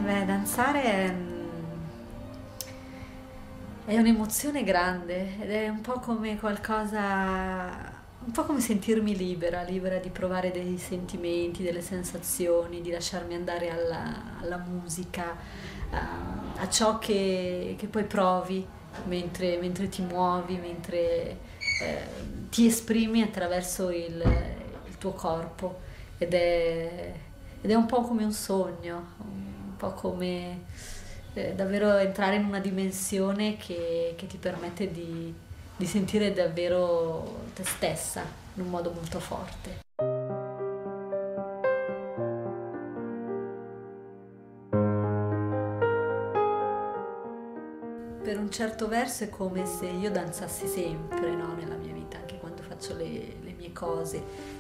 Danzare è un'emozione grande ed è un po' come qualcosa, un po' come sentirmi libera, libera di provare dei sentimenti, delle sensazioni, di lasciarmi andare alla musica, a ciò che poi provi mentre ti muovi, mentre ti esprimi attraverso il tuo corpo ed è un po' come un sogno, un po' come davvero entrare in una dimensione che ti permette di sentire davvero te stessa in un modo molto forte. Per un certo verso è come se io danzassi sempre, no, nella mia vita, anche quando faccio le mie cose.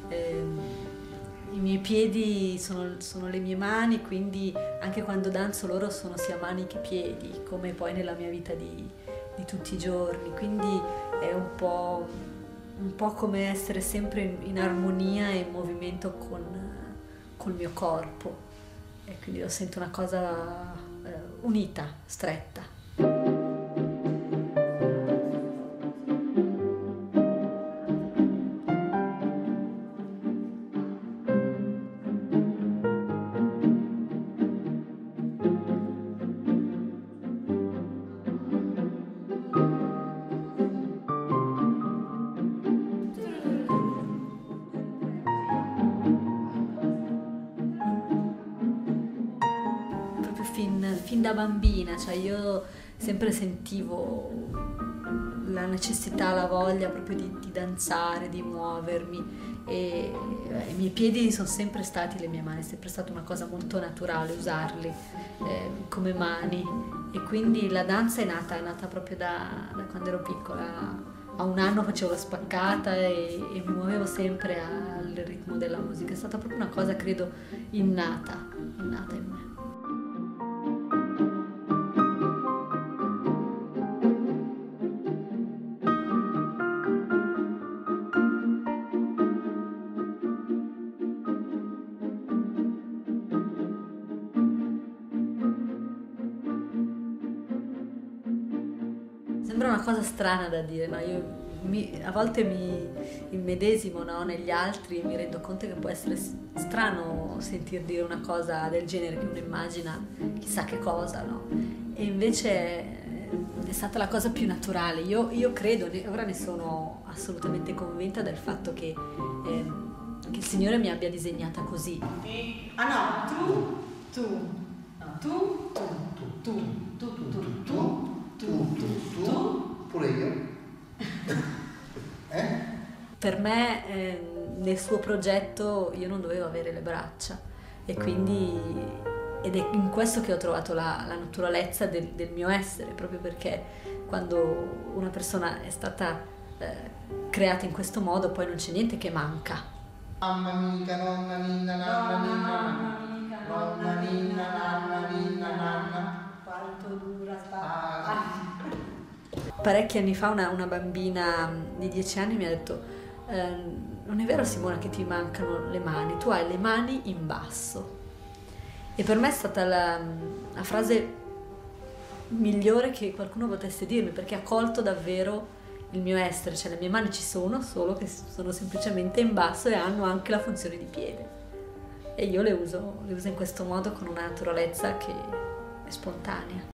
I miei piedi sono le mie mani, quindi anche quando danzo loro sono sia mani che piedi, come poi nella mia vita di tutti i giorni. Quindi è un po' come essere sempre in armonia e in movimento col mio corpo. E quindi lo sento una cosa unita, stretta. Proprio fin da bambina, cioè io sempre sentivo la necessità, la voglia proprio di danzare, di muovermi e i miei piedi sono sempre stati le mie mani, è sempre stata una cosa molto naturale usarli come mani e quindi la danza è nata proprio da quando ero piccola. A un anno facevo la spaccata e mi muovevo sempre al ritmo della musica, è stata proprio una cosa credo innata in me. Sembra una cosa strana da dire, no? A volte mi immedesimo, no, negli altri e mi rendo conto che può essere strano sentir dire una cosa del genere, che uno immagina chissà che cosa, no? E invece è stata la cosa più naturale. Io credo, ora ne sono assolutamente convinta del fatto che il Signore mi abbia disegnata così. Ah no, tu, no, tu, pure io. Per me nel suo progetto io non dovevo avere le braccia ed è in questo che ho trovato la naturalezza del mio essere, proprio perché quando una persona è stata creata in questo modo poi non c'è niente che manca. Mamma mica, nonna ninna, nanna ninna, nonna ninna, nanna ninna, nanna. quanto dura Parecchi anni fa una bambina di 10 anni mi ha detto non è vero Simona che ti mancano le mani, tu hai le mani in basso. E per me è stata la frase migliore che qualcuno potesse dirmi, perché ha colto davvero il mio essere, cioè le mie mani ci sono, solo che sono semplicemente in basso e hanno anche la funzione di piede. E io le uso in questo modo con una naturalezza che è spontanea.